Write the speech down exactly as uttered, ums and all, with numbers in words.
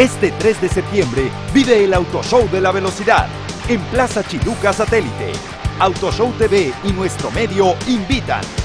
Este tres de septiembre vive el Autoshow de la Velocidad en Plaza Chiluca Satélite. Autoshow T V y nuestro medio invitan.